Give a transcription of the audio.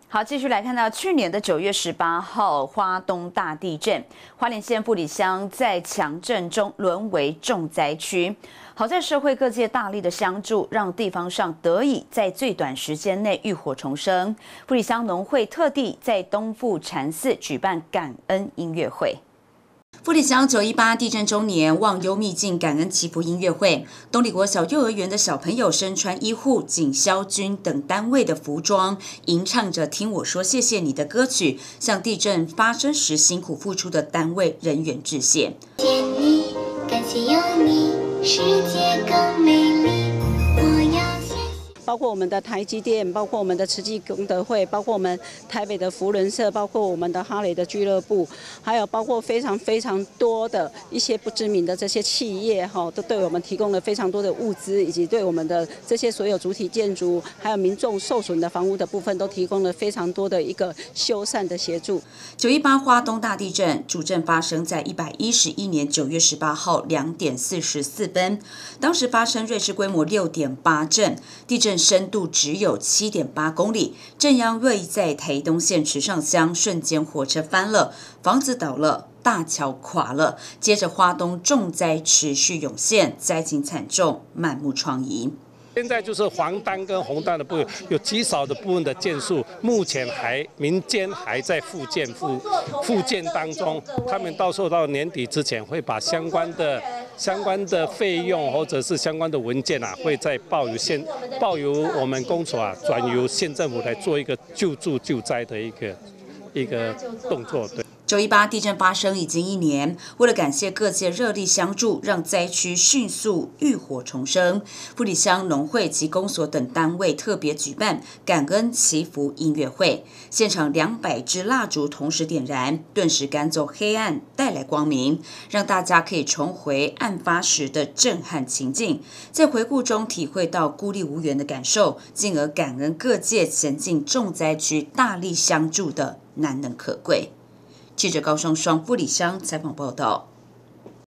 好，继续来看到去年的9月18号，花东大地震，花莲县富里乡在强震中沦为重灾区。好在社会各界大力的相助，让地方上得以在最短时间内浴火重生。富里乡农会特地在东富禅寺举办感恩音乐会。富里乡918地震周年忘忧秘境感恩祈福音乐会，东里国小幼儿园的小朋友身穿医护、警消军等单位的服装，吟唱着《听我说谢谢你》的歌曲，向地震发生时辛苦付出的单位人员致谢。 谢谢你，感谢有你，世界更美丽。我要包括我们的台积电，包括我们的慈济功德会，包括我们台北的福伦社，包括我们的哈雷的俱乐部，还有包括非常多的一些不知名的这些企业都对我们提供了非常多的物资，以及对我们的这些所有主体建筑，还有民众受损的房屋的部分，都提供了非常多的一个修缮的协助。 918花东大地震主震发生在111年9月18号2点44分，当时发生瑞士规模6.8震，地震深度只有7.8公里，震央位在台东县池上乡，瞬间火车翻了，房子倒了，大桥垮了。接着花东重灾持续涌现，灾情惨重，满目疮痍。 现在就是黄单跟红单的部分有极少的部分的件数，目前民间还在复建当中。他们到时候到年底之前会把相关的费用或者是相关的文件会再报由我们公所转由县政府来做一个救助救灾的一个动作。对。 918地震发生已经1年，为了感谢各界热力相助，让灾区迅速浴火重生，富里乡农会及公所等单位特别举办感恩祈福音乐会，现场200支蜡烛同时点燃，顿时赶走黑暗，带来光明，让大家可以重回案发时的震撼情境，在回顾中体会到孤立无援的感受，进而感恩各界前进重灾区大力相助的难能可贵。记者高双双富里乡采访报道。